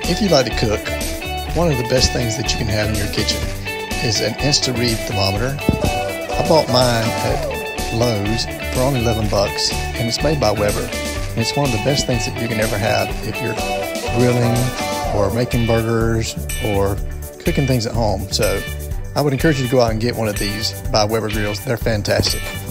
If you like to cook, one of the best things that you can have in your kitchen is an Insta-Read thermometer. I bought mine at Lowe's for only 11 bucks, and it's made by Weber. And it's one of the best things that you can ever have if you're grilling or making burgers or cooking things at home. So I would encourage you to go out and get one of these by Weber grills. They're fantastic.